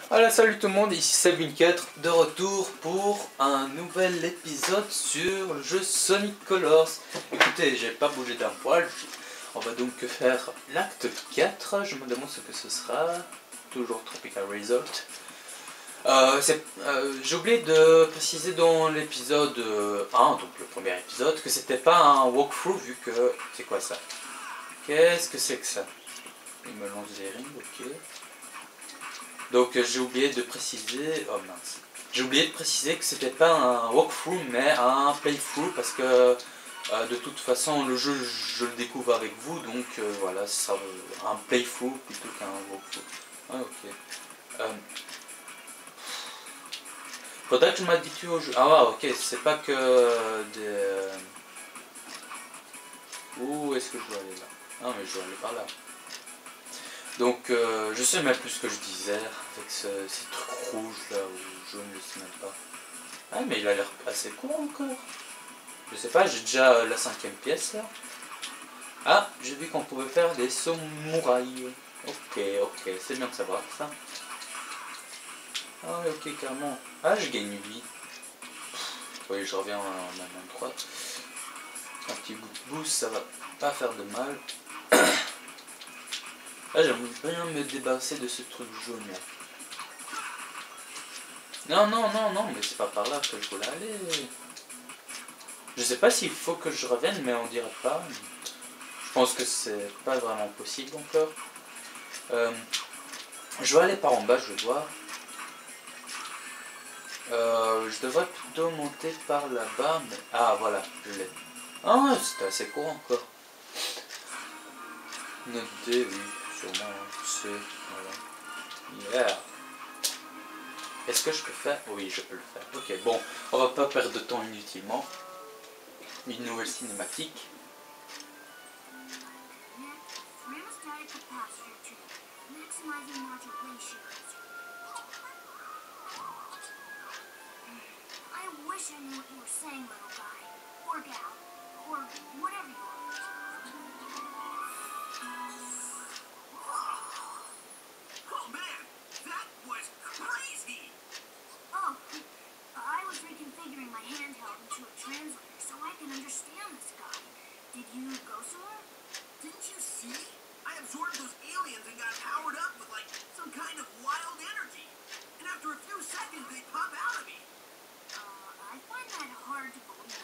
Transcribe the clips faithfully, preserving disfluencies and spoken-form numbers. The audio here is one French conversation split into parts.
Voilà, salut tout le monde, ici Sabine quatre de retour pour un nouvel épisode sur le jeu Sonic Colors. Écoutez, j'ai pas bougé d'un poil, on va donc faire l'acte quatre, je me demande ce que ce sera, toujours Tropical Resort. Euh, euh, j'ai oublié de préciser dans l'épisode un, donc le premier épisode, que c'était pas un walkthrough vu que... C'est quoi ça? Qu'est-ce que c'est que ça? Il me lance des rings, ok. Donc j'ai oublié de préciser, oh mince, j'ai oublié de préciser que c'était pas un walkthrough mais un playthrough parce que euh, de toute façon le jeu je le découvre avec vous, donc euh, voilà, ce sera un playthrough plutôt qu'un walkthrough. Ah ok. Euh, faudrait que je m'habitue au jeu. Ah ouais, ok, c'est pas que des... Où est-ce que je dois aller là? Ah mais je dois aller par là. Donc euh, je sais même plus ce que je disais avec ce, ces trucs rouges là où je ne le sais même pas. Ah mais il a l'air assez court encore. Je sais pas, j'ai déjà la cinquième pièce là. Ah, j'ai vu qu'on pouvait faire des samouraïs. Ok, ok, c'est bien de savoir ça. Ah ok, carrément. Ah, je gagne une vie. Oui, je reviens en main droite. Un petit bout de boost, ça va pas faire de mal. Ah, j'aimerais bien me débarrasser de ce truc jaune là. Non, non, non, non, mais c'est pas par là que je voulais aller. Je sais pas s'il faut que je revienne, mais on dirait pas. Je pense que c'est pas vraiment possible encore. Euh, je vais aller par en bas, je vais voir. Euh, je devrais plutôt monter par là-bas, mais... Ah, voilà, je l'ai. Ah, c'était assez court encore. Note D, oui, sûrement, C, voilà. Yeah. Est-ce que je peux faire? Oui, je peux le faire. Ok, bon, on va pas perdre de temps inutilement. Une nouvelle cinématique. I knew what you were saying, little guy. Or gal. Or whatever you are. Oh man, that was crazy! Oh, I was reconfiguring my handheld into a translator so I can understand this guy. Did you go somewhere? Didn't you see? I absorbed those aliens and got powered up with like some kind of wild energy. And after a few seconds, they pop out of me. Uh, I find that hard to believe.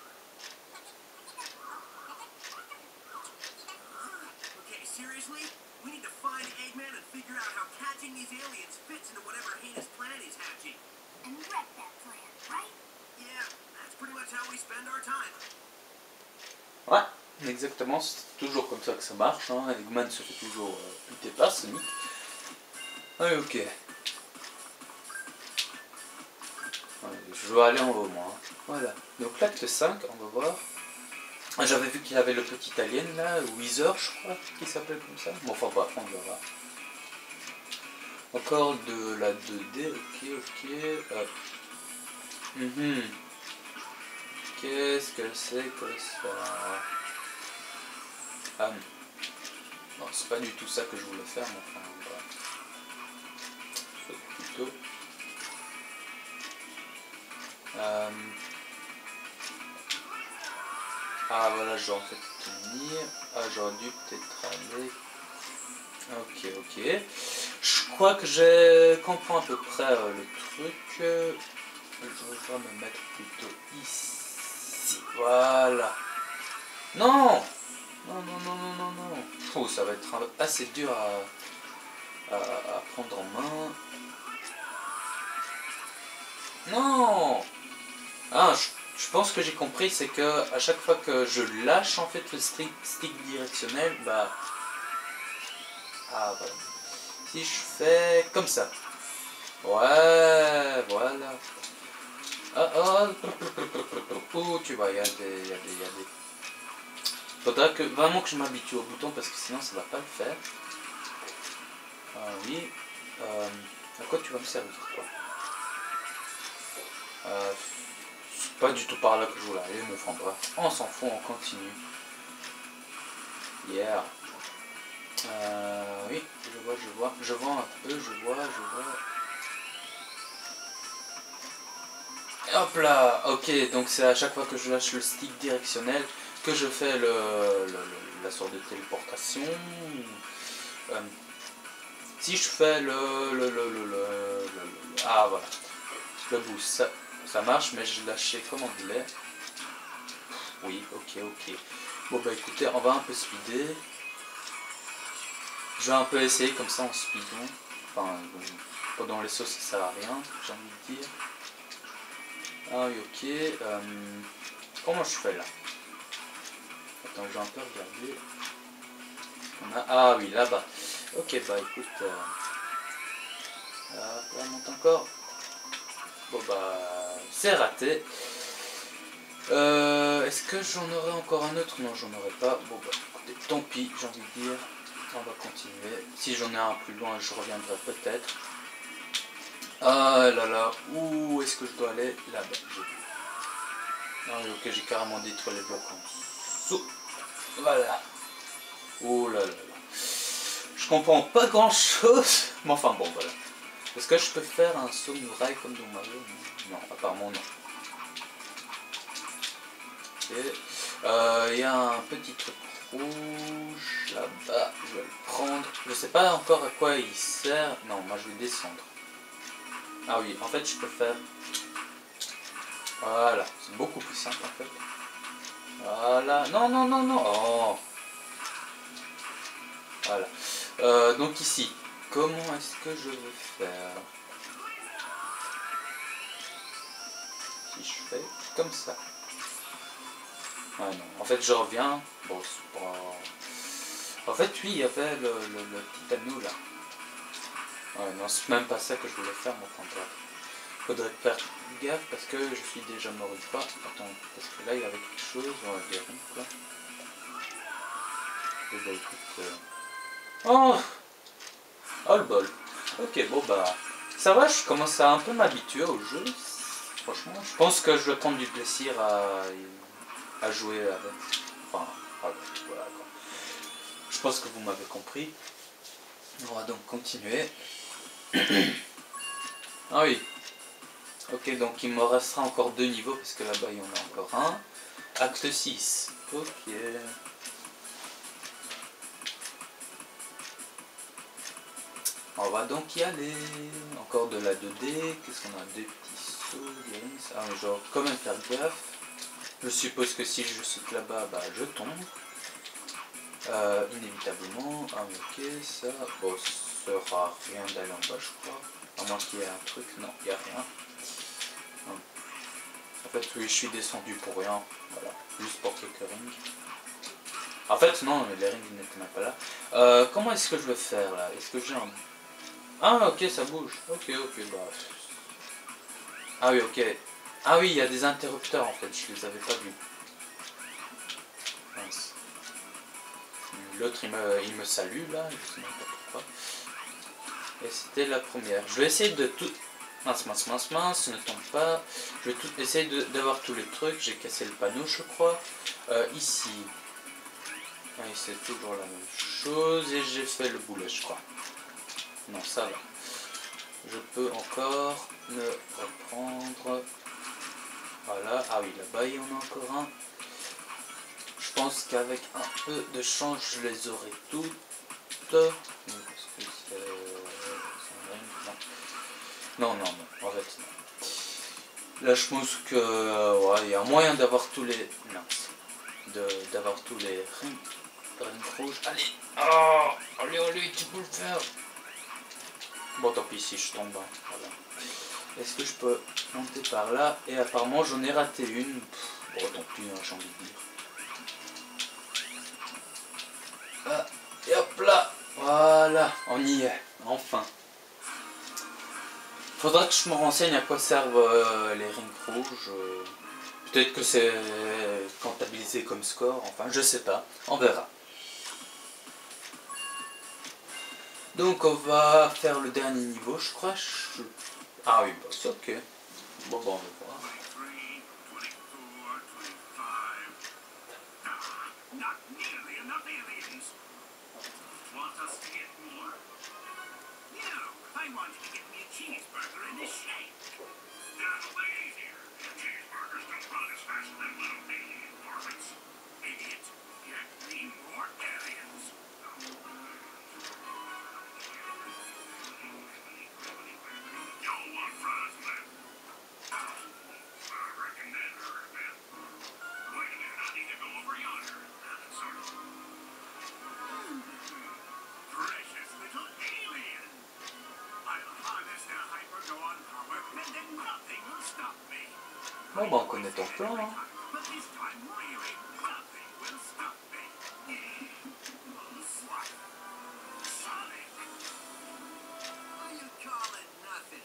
Okay, seriously? We need to find Eggman and figure out how catching these aliens fits into whatever heinous plan he's hatching. And wreck that plan, right? Yeah, that's pretty much how we spend our time. Ouais, exactement, c'est toujours comme ça que ça marche. Hein. Eggman se fait toujours euh, buter par Sonic. Ouais, ok. Ouais, je dois aller en haut, moi. Hein. Voilà. Donc l'acte cinq, on va voir. J'avais vu qu'il y avait le petit alien là, Wither je crois, qui s'appelle comme ça. Bon, enfin bref, on verra. Encore de la deux D, ok, ok. Hop. Mm-hmm. Qu'est-ce que c'est que ça? Ah non, c'est pas du tout ça que je voulais faire, mais enfin, voilà. Plutôt. Euh... Ah voilà, je dois en fait tenir. Ah, j'aurais dû peut-être aller. Ok, ok. Je crois que je comprends à peu près euh, le truc. Je vais me mettre plutôt ici. Voilà. Non! Non, non, non, non, non, non. Oh, ça va être assez dur à, à, à prendre en main. Non! Ah, je, je pense que j'ai compris, c'est que à chaque fois que je lâche en fait le stick, stick directionnel, bah... Ah, voilà. Si je fais comme ça. Ouais, voilà. Ah, oh, oh, tu vois, il y a des... Il y a des, il y a des... Faudra que, vraiment que je m'habitue au bouton parce que sinon ça va pas le faire. Ah oui. Euh, à quoi tu vas me servir quoi? euh, C'est pas du tout par là que je voulais aller, mais enfin bref. On s'en fout, on continue. Yeah. Euh, oui, je vois, je vois. Je vois un peu, je vois, je vois. hop là. Ok, donc c'est à chaque fois que je lâche le stick directionnel que je fais le, le, le- la sorte de téléportation. Euh, si je fais le, le, le, le, le- le- ah voilà, le boost, ça, ça marche, mais je lâchais comme on voulait. Oui, ok, ok. Bon bah écoutez, on va un peu speeder. Je vais un peu essayer comme ça en speedon. Enfin, bon, pendant les sauts ça sert à rien, j'ai envie de dire. Ah oui, ok. Euh, comment je fais là? Attends, je vais un peu regarder. On a... Ah oui, là-bas. Ok, bah écoute. Euh... Hop, là, monte encore. Bon bah, c'est raté. Euh, Est-ce que j'en aurai encore un autre? Non, j'en aurai pas. Bon bah, écoutez, tant pis, j'ai envie de dire. On va continuer. Si j'en ai un plus loin, je reviendrai peut-être. Ah là là, où est-ce que je dois aller? Là-bas. Ah oui, ok, j'ai carrément détruit les blocs en dessous. Voilà. Oh là là là. Je comprends pas grand chose. Mais enfin bon, voilà. Est-ce que je peux faire un samouraï comme dans Mario? Non, apparemment non. Ok. Euh, il y a un petit truc rouge là-bas. Je vais le prendre. Je sais pas encore à quoi il sert. Non, moi je vais descendre. Ah oui, en fait je peux faire... Voilà, c'est beaucoup plus simple en fait. Voilà. Non, non, non, non. Oh. Voilà. Euh, donc ici, comment est-ce que je vais faire? Si je fais comme ça. Ah non, en fait je reviens. Bon, c'est pas... En fait, oui, il y avait le, le, le petit anneau là. Ouais, non, c'est même pas ça que je voulais faire, mon frère. Faudrait faire gaffe parce que je suis déjà mort une fois. Attends, parce que là il y avait quelque chose. Ouais, il y a rien, quoi. Et bah écoute. Euh... Oh Oh le bol. Ok, bon bah. Ça va, je commence à un peu m'habituer au jeu. Franchement, je pense que je vais prendre du plaisir à, à jouer avec. Enfin, avec, voilà quoi. Je pense que vous m'avez compris. On va donc continuer. Ah oui. Ok, donc il me restera encore deux niveaux parce que là-bas il y en a encore un. Acte six. Ok. On va donc y aller. Encore de la deux D. Qu'est-ce qu'on a? Des petits sauts, des rings. Ah, mais genre, quand même faire gaffe. Je suppose que si je saute là-bas, bah je tombe. Euh, inévitablement. Ah, ok, ça. Bon, ça sera rien d'aller en bas, je crois. À moins qu'il y ait un truc. Non, il n'y a rien. Hum. En fait, oui, je suis descendu pour rien. Voilà, juste pour quelques rings. En fait, non, les rings n'étaient même pas là. Euh, comment est-ce que je vais faire là? Est-ce que j'ai un... Ah, ok, ça bouge. Ok, ok, bah. Ah oui, ok. Ah oui, il y a des interrupteurs en fait, je les avais pas vus. Mince. L'autre il me, il me salue là, je sais même pas pourquoi. Et c'était la première. Je vais essayer de tout... Mince, mince, mince, mince, ne tombe pas. Je vais tout essayer d'avoir tous les trucs. J'ai cassé le panneau, je crois. Euh, ici. Ah, c'est toujours la même chose. Et j'ai fait le boulet, je crois. Non, ça va. Je peux encore me reprendre. Voilà. Ah oui, là-bas, il y en a encore un. Je pense qu'avec un peu de chance, je les aurai toutes. Parce que c'est... Non, non, non, en fait, non. Là, je pense que ouais, il y a moyen d'avoir tous les... Non. D'avoir tous les rings, rings rouges. Allez. Oh, allez, allez, tu peux le faire. Bon, tant pis si je tombe. Hein. Voilà. Est-ce que je peux monter par là? Et apparemment, j'en ai raté une. Bon, tant pis, hein, j'ai envie de dire. Ah, et hop là. Voilà, on y est. Enfin. Faudra que je me renseigne à quoi servent euh, les rings rouges. Euh, Peut-être que c'est comptabilisé comme score. Enfin, je sais pas. On verra. Donc on va faire le dernier niveau, je crois. Je... Ah oui, bah c'est ok. Bon, bon, on va voir. Cheeseburgers don't run as fast as them little alien varmints. Idiot. Get me more aliens. Yo, want fries, man? I reckon that hurt a bit. Wait a minute, I need to go over yonder. Sorry. Precious little alien. I'll harness their hypergon power, and then nothing will stop me. Bon bah on connaît ton plan hein. But this time, really, nothing will stop me. Swat. Sonic. What you call it nothing?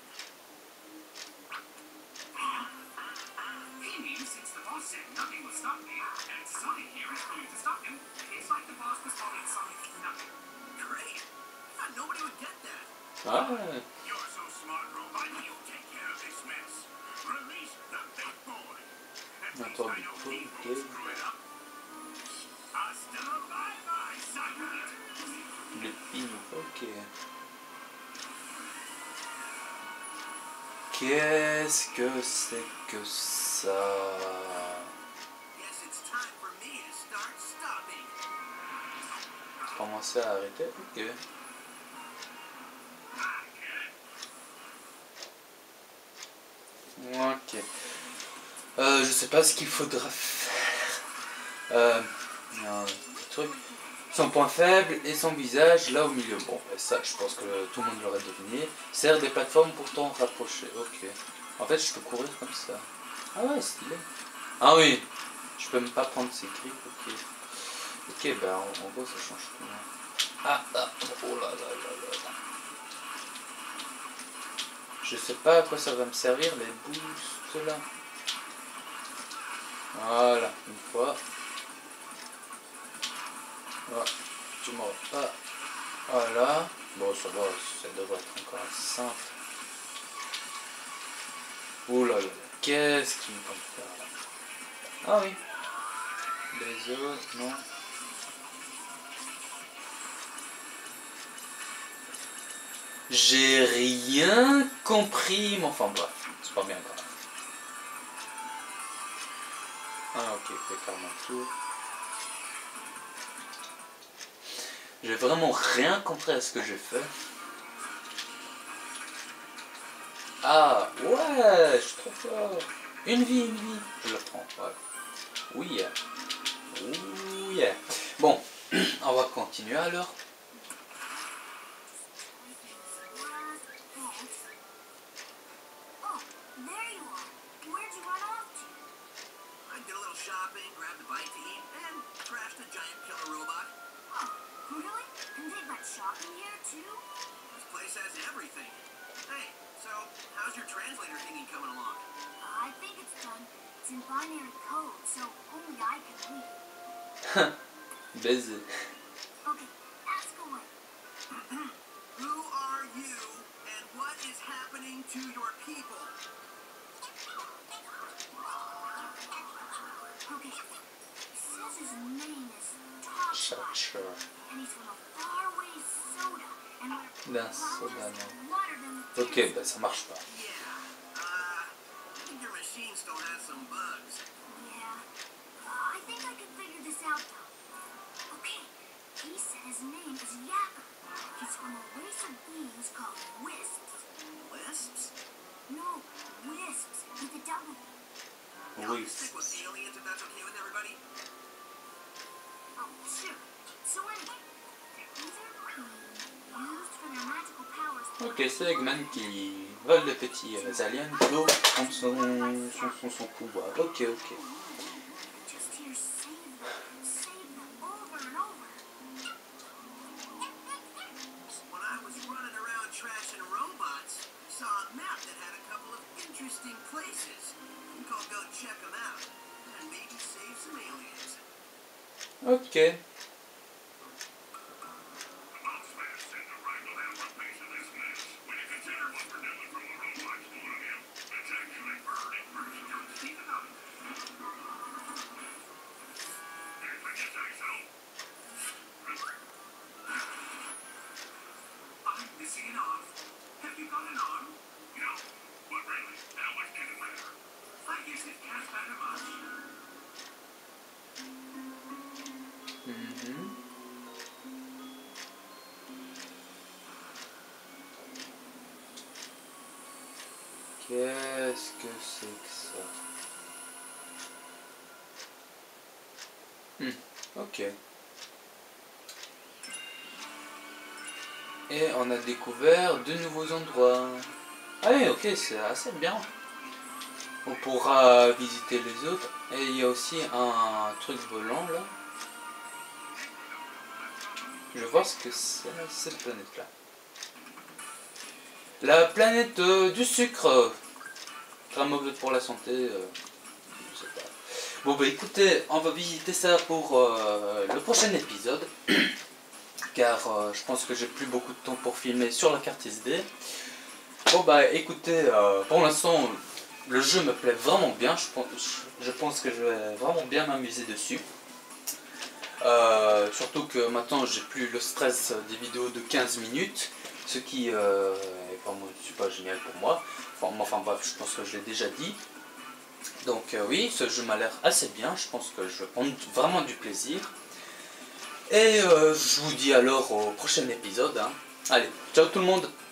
He means since the boss said nothing will stop me, and Sonic here is going to stop him, it's like the boss was calling Sonic nothing. Great. I thought nobody would get that. Ah, You're so smart, robot. You take care of this mess. Release the big boy. At least Attends, I know du he coup, won't ok. screw it up. Hasta la bye-bye, sucker. Le pin, ok. Qu'est-ce que c'est que ça? Guess it's time for me to start stopping. Commencer à arrêter? Ok. Ok. Euh, je sais pas ce qu'il faudra faire. Euh, un truc. Son point faible et son visage là au milieu. Bon, et ça, je pense que tout le monde l'aurait deviné. Sert des plateformes pour t'en rapprocher. Ok. En fait, je peux courir comme ça. Ah ouais, stylé. Ah oui. Je peux même pas prendre ses grippes. Ok. Ok, bah en, en gros, ça change tout. Ah, ah, oh là là là là là. Je sais pas à quoi ça va me servir les boosts là. Voilà, une fois. Voilà, tu m'auras pas. Voilà. Bon, ça va, ça devrait être encore assez simple. Ouh là là, qu'est-ce qu'il me compte faire là? Ah oui. Les autres, non. J'ai rien compris, mais enfin bref, c'est pas bien grave. Ah ok, fait carrément tout. J'ai vraiment rien compris à ce que j'ai fait. Ah ouais, je suis trop fort. Une vie, une vie. Je la prends, ouais. Oui, yeah. Ouh yeah. Bon, on va continuer alors. Oh, there you are. Where'd you run off to? I did a little shopping, grabbed a bite to eat, and trashed a giant killer robot. Oh, really? And they've got shopping here too? This place has everything. Hey, so how's your translator thingy coming along? Uh, I think it's done. It's in binary code, so only I can read. Baiser. Okay, ask away. Who are you, and what is happening to your people? Okay, it says his name is Top Chercheur. and he's from a faraway soda, and we're D'un soda, non. water than the Ok, bah ça marche pas. Yeah, uh, I think your machine still has some bugs. Yeah, uh, I think I can figure this out though. Okay, he said his name is Yacker. He's from a race of beings called Wisps. Wisps? No, Wisps with a W. Yeah, Oui. I'll stick with aliens if that's okay with everybody. Oh, sure. So anyway, they're either being used for their magical powers. Ok, c'est Eggman qui vole les petits euh, aliens pour prendre son, son, son, son pouvoir. Ok, ok. Just hear save them, save them over and over. When I was running around trashing robots, I saw a map that had a couple of interesting places. I think I'll go check them out and maybe save some aliens. Ok. I'm missing an arm. Have you got an arm? No, but really, how much does it matter? I Qu'est-ce que c'est que ça? Hmm, ok. Et on a découvert de nouveaux endroits. Ah oui, ok, c'est assez bien. On pourra visiter les autres. Et il y a aussi un truc volant là. Je vais voir ce que c'est cette planète là. La planète euh, du sucre. Très mauvaise pour la santé. Euh, je sais pas. Bon bah écoutez, on va visiter ça pour euh, le prochain épisode. Car euh, je pense que j'ai plus beaucoup de temps pour filmer sur la carte S D. Bon bah écoutez, euh, pour l'instant le jeu me plaît vraiment bien. Je pense, je pense que je vais vraiment bien m'amuser dessus. Euh, surtout que maintenant j'ai plus le stress des vidéos de quinze minutes, ce qui euh, est vraiment super génial pour moi. Enfin, enfin bref, je pense que je l'ai déjà dit. Donc euh, oui, ce jeu m'a l'air assez bien, je pense que je vais prendre vraiment du plaisir. Et euh, je vous dis alors au prochain épisode. Hein. Allez, ciao tout le monde!